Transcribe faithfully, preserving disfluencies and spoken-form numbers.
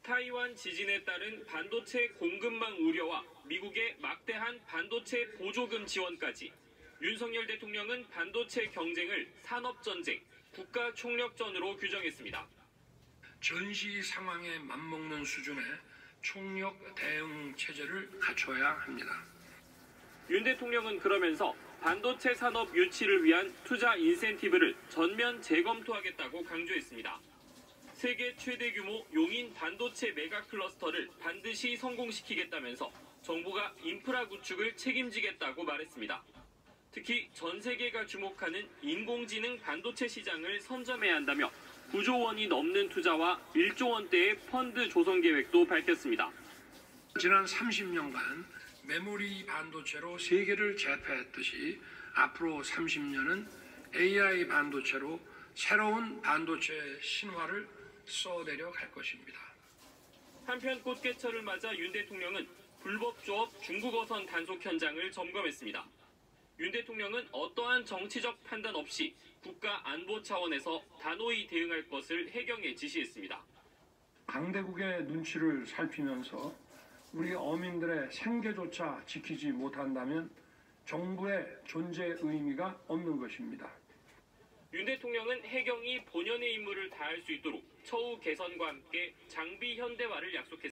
타이완 지진에 따른 반도체 공급망 우려와 미국의 막대한 반도체 보조금 지원까지 윤석열 대통령은 반도체 경쟁을 산업전쟁, 국가총력전으로 규정했습니다. 전시 상황에 맞먹는 수준의 총력 대응 체제를 갖춰야 합니다. 윤 대통령은 그러면서 반도체 산업 유치를 위한 투자 인센티브를 전면 재검토하겠다고 강조했습니다. 세계 최대 규모 용인 반도체 메가 클러스터를 반드시 성공시키겠다면서 정부가 인프라 구축을 책임지겠다고 말했습니다. 특히 전 세계가 주목하는 인공지능 반도체 시장을 선점해야 한다며 구조 원이 넘는 투자와 일조 원대의 펀드 조성 계획도 밝혔습니다. 지난 삼십 년간 메모리 반도체로 세계를 제패했듯이 앞으로 삼십 년은 에이아이 반도체로 새로운 반도체 신화를 쏘내려 갈 것입니다. 한편 꽃게철을 맞아 윤 대통령은 불법 조업 중국 어선 단속 현장을 점검했습니다. 윤 대통령은 어떠한 정치적 판단 없이 국가 안보 차원에서 단호히 대응할 것을 해경에 지시했습니다. 강대국의 눈치를 살피면서 우리 어민들의 생계조차 지키지 못한다면 정부의 존재 의미가 없는 것입니다. 윤 대통령은 해경이 본연의 임무를 다할 수 있도록 처우 개선과 함께 장비 현대화를 약속했습니다.